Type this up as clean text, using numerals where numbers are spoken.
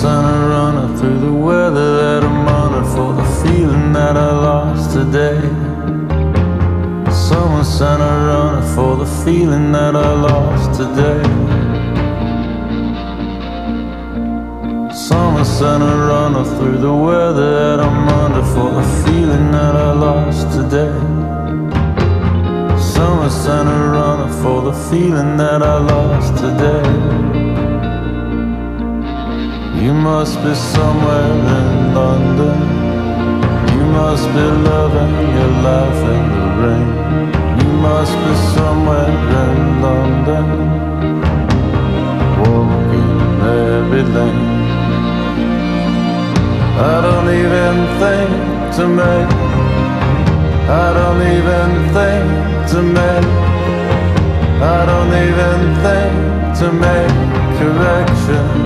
sent a runner through the weather that I'm under for the feeling that I lost today. Someone sent a runner for the feeling that I lost today. Someone sent a runner through the weather that I'm under for the feeling that I lost today. Someone sent a runner for the feeling that I lost today. You must be somewhere in London. You must be loving your life in the rain. You must be somewhere in London, walking every lane. I don't even think to make, I don't even think to make, I don't even think to make corrections.